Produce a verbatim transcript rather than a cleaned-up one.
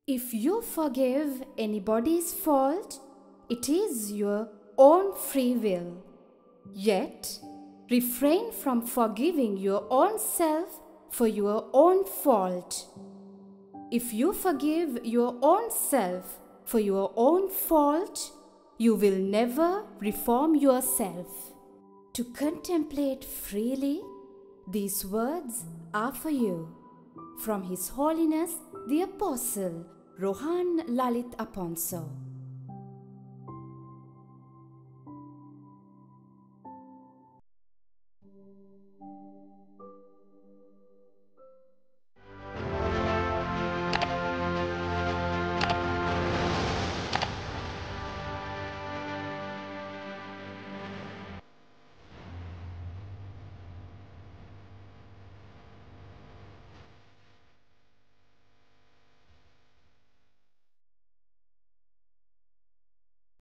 If you forgive anybody's fault, it is your own free will. Yet, refrain from forgiving your own self for your own fault. If you forgive your own self for your own fault, you will never reform yourself. To contemplate freely, these words are for you. From His Holiness, the Apostle, Rohan Lalith Aponso.